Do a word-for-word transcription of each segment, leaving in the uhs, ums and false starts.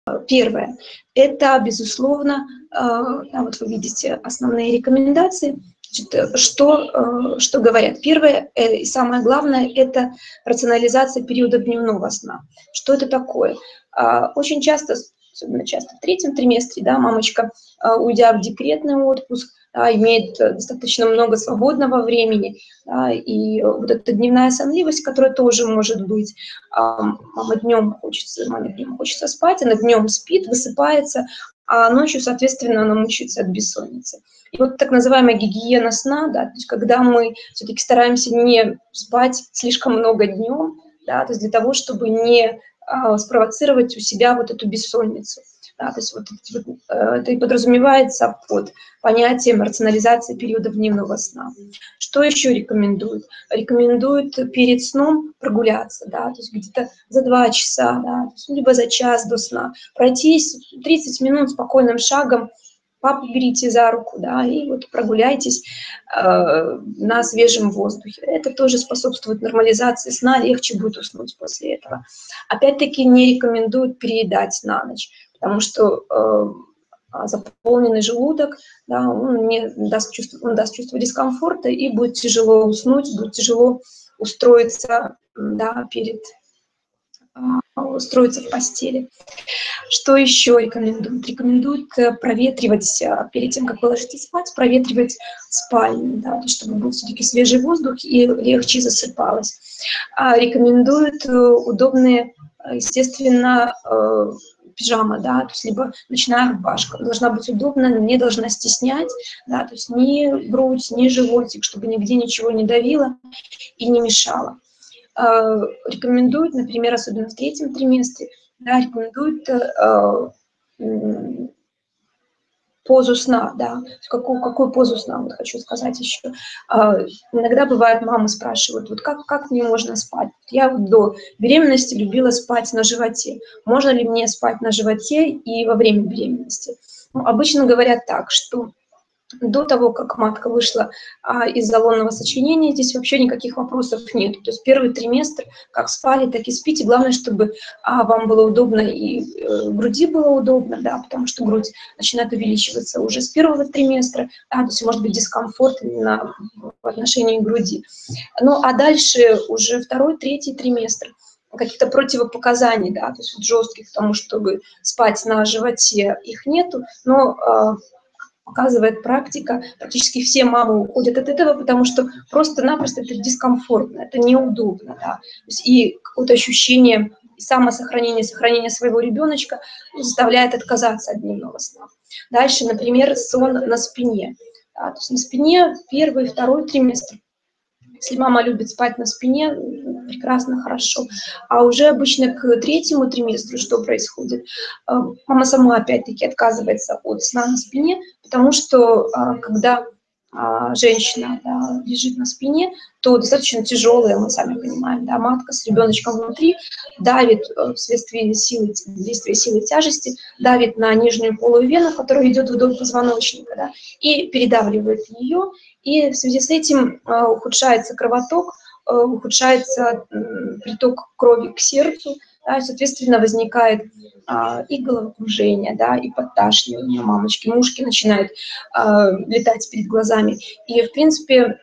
Первое – это, безусловно, да, вот вы видите основные рекомендации. Значит, что, что говорят? Первое и самое главное – это рационализация периода дневного сна. Что это такое? Очень часто, особенно часто в третьем триместре, да, мамочка, уйдя в декретный отпуск, да, имеет достаточно много свободного времени, да, и вот эта дневная сонливость, которая тоже может быть. Мама днем хочется, маме днем хочется спать, она днем спит, высыпается, а ночью, соответственно, она мучается от бессонницы. И вот так называемая гигиена сна, да, то есть когда мы все-таки стараемся не спать слишком много днем, да, то есть для того, чтобы не а, спровоцировать у себя вот эту бессонницу. Да, то есть вот, вот, это и подразумевается под понятием рационализации периода дневного сна. Что еще рекомендуют? Рекомендуют перед сном прогуляться, да, то есть где-то за два часа, да, либо за час до сна, пройтись тридцать минут спокойным шагом, папу берите за руку, да, и вот прогуляйтесь э, на свежем воздухе. Это тоже способствует нормализации сна, легче будет уснуть после этого. Опять-таки не рекомендуют переедать на ночь, потому что э, заполненный желудок, да, он, не даст чувство, он даст чувство дискомфорта, и будет тяжело уснуть, будет тяжело устроиться, да, перед, э, устроиться в постели. Что еще рекомендуют? Рекомендуют проветривать, перед тем, как вы ложитесь спать, проветривать спальню, да, чтобы был все-таки свежий воздух и легче засыпалось. А рекомендуют удобные, естественно, пижама, да, то есть либо ночная рубашка. Должна быть удобна, не должна стеснять, да, то есть ни грудь, ни животик, чтобы нигде ничего не давило и не мешало. Рекомендуют, например, особенно в третьем триместре, да, рекомендуют э, позу сна, да, какую, какую позу сна, вот хочу сказать еще. Э, иногда бывает, мамы спрашивают, вот как, как мне можно спать? Я вот до беременности любила спать на животе. Можно ли мне спать на животе и во время беременности? Ну, обычно говорят так, что до того, как матка вышла а, из лонного сочленения, здесь вообще никаких вопросов нет. То есть первый триместр, как спали, так и спите. Главное, чтобы а, вам было удобно и э, груди было удобно, да, потому что грудь начинает увеличиваться уже с первого триместра, да, то есть может быть дискомфорт именно в отношении груди. Ну а дальше уже второй, третий триместр. Каких-то противопоказаний, да, то есть вот жестких к тому, чтобы спать на животе, их нету, но показывает практика, практически все мамы уходят от этого, потому что просто-напросто это дискомфортно, это неудобно, да. То есть и какое-то ощущение самосохранения, сохранения своего ребеночка заставляет отказаться от дневного сна. Дальше, например, сон на спине. Да, то есть на спине первый, второй триместр. Если мама любит спать на спине, прекрасно, хорошо. А уже обычно к третьему триместру что происходит? Мама сама опять-таки отказывается от сна на спине, потому что когда женщина, да, лежит на спине, то достаточно тяжелая, мы сами понимаем, да, матка с ребеночком внутри давит вследствие силы, действия силы тяжести, давит на нижнюю полую вену, которая идет вдоль позвоночника, да, и передавливает ее, и в связи с этим э, ухудшается кровоток, э, ухудшается э, приток крови к сердцу, да, и, соответственно, возникает э, и головокружение, да, и подташнивание мамочки, мушки начинают э, летать перед глазами. И, в принципе, э,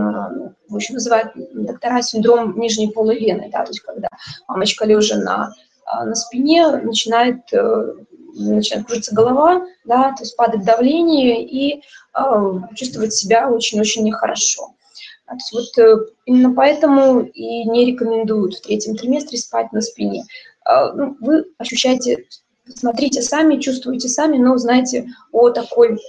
в общем, называют доктора синдром нижней полой вены, да, то есть когда мамочка лежа на, на спине начинает... Э, начинает кружиться голова, да, то есть падает давление и э, чувствовать себя очень-очень нехорошо. То есть вот э, именно поэтому и не рекомендуют в третьем триместре спать на спине. Э, ну, вы ощущаете, смотрите сами, чувствуете сами, но знаете о такой, э,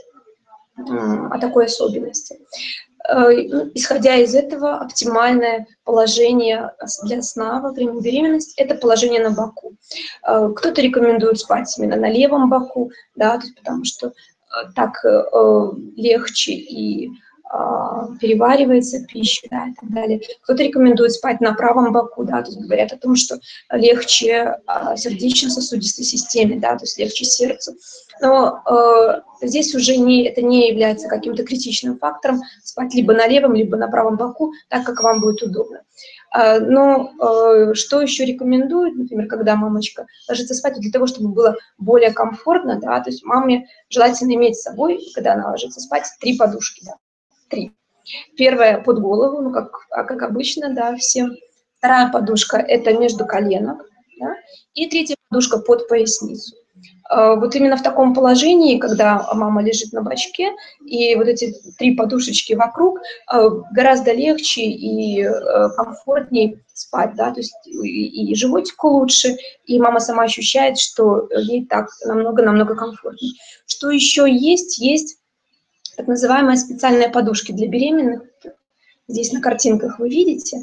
о такой особенности. Исходя из этого, оптимальное положение для сна во время беременности – это положение на боку. Кто-то рекомендует спать именно на левом боку, да, то есть потому что так легче и переваривается пища, да, и так далее. Кто-то рекомендует спать на правом боку, да, то есть говорят о том, что легче сердечно-сосудистой системе, да, то есть легче сердцу. Но э, здесь уже не, это не является каким-то критичным фактором спать либо на левом, либо на правом боку, так как вам будет удобно. Но что еще рекомендуют, например, когда мамочка ложится спать, для того, чтобы было более комфортно, да, то есть маме желательно иметь с собой, когда она ложится спать, три подушки, да, три. Первая под голову, ну, как, как обычно, да, всем. Вторая подушка – это между коленок, да, и третья подушка под поясницу. Вот именно в таком положении, когда мама лежит на бочке, и вот эти три подушечки вокруг, гораздо легче и комфортнее спать, да, то есть и животику лучше, и мама сама ощущает, что ей так намного-намного комфортнее. Что еще есть? Есть так называемые специальные подушки для беременных. Здесь на картинках вы видите,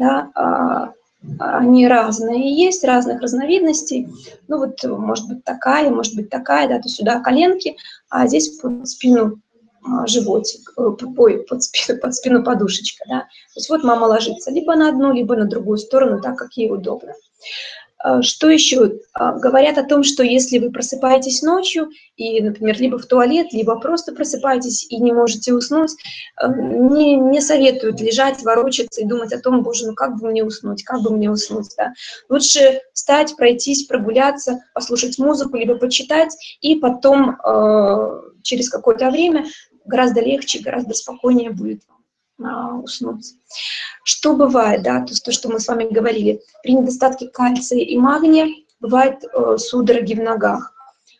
да, они разные есть, разных разновидностей. Ну вот, может быть, такая, может быть, такая, да, то сюда коленки, а здесь под спину животик, ой, под спину, под спину подушечка, да. То есть вот мама ложится либо на одну, либо на другую сторону, так как ей удобно. Что еще? Говорят о том, что если вы просыпаетесь ночью и, например, либо в туалет, либо просто просыпаетесь и не можете уснуть, не, не советуют лежать, ворочаться и думать о том, боже, ну как бы мне уснуть, как бы мне уснуть, да? Лучше встать, пройтись, прогуляться, послушать музыку, либо почитать, и потом э, через какое-то время гораздо легче, гораздо спокойнее будет уснуть. Что бывает, да, то есть то, что мы с вами говорили, при недостатке кальция и магния бывают э, судороги в ногах.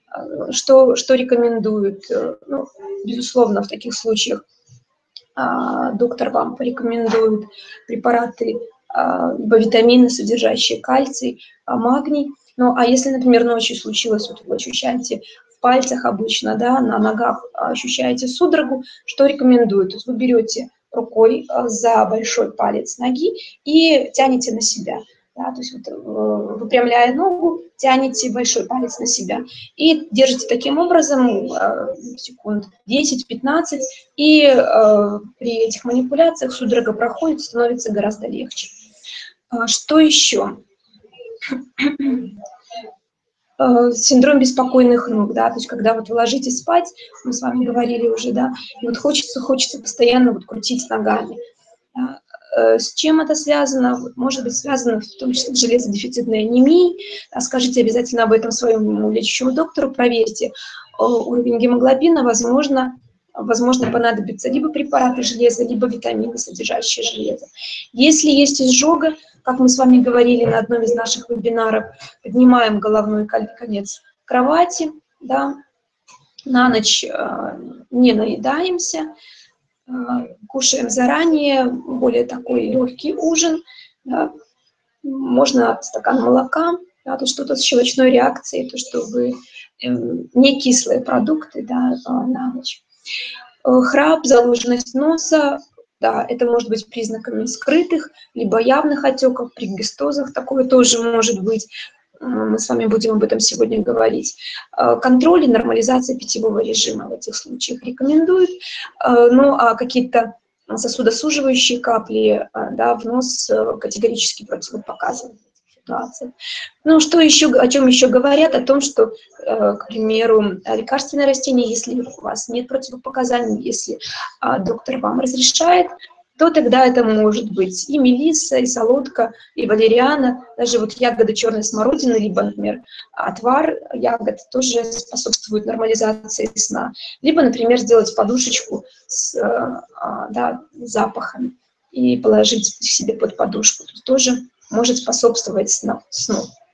Что, что рекомендуют? Ну, безусловно, в таких случаях э, доктор вам порекомендует препараты, э, либо витамины, содержащие кальций, э, магний. Ну, а если, например, ночью случилось, вот вы ощущаете в пальцах обычно, да, на ногах ощущаете судорогу, что рекомендуют? То есть вы берете рукой за большой палец ноги и тянете на себя. Да, то есть вот, выпрямляя ногу, тянете большой палец на себя. И держите таким образом секунд десять-пятнадцать, и э, при этих манипуляциях судорога проходит, становится гораздо легче. Что еще? Синдром беспокойных ног, да, то есть когда вот вы ложитесь спать, мы с вами говорили уже, да, и вот хочется, хочется постоянно вот крутить ногами. Да. С чем это связано? Может быть связано в том числе с железодефицитной анемией. Да, скажите обязательно об этом своему лечащему доктору, проверьте уровень гемоглобина, возможно, возможно понадобятся либо препараты железа, либо витамины, содержащие железо. Если есть изжога, как мы с вами говорили на одном из наших вебинаров, поднимаем головной конец кровати, да, на ночь э, не наедаемся, э, кушаем заранее, более такой легкий ужин, да, можно стакан молока, да, то что-то с щелочной реакцией, то, что вы э, не кислые продукты, да, на ночь. Храп, заложенность носа, да, это может быть признаками скрытых, либо явных отеков, при гистозах такое тоже может быть. Мы с вами будем об этом сегодня говорить. Контроль и нормализация питьевого режима в этих случаях рекомендуют. Ну, а какие-то сосудосуживающие капли, да, в нос категорически противопоказаны. Ну, что еще, о чем еще говорят? О том, что, э, к примеру, лекарственные растения, если у вас нет противопоказаний, если э, доктор вам разрешает, то тогда это может быть и мелисса, и солодка, и валериана, даже вот ягоды черной смородины, либо, например, отвар ягод тоже способствует нормализации сна. Либо, например, сделать подушечку с э, да, запахом и положить себе под подушку. Тут тоже может способствовать сну.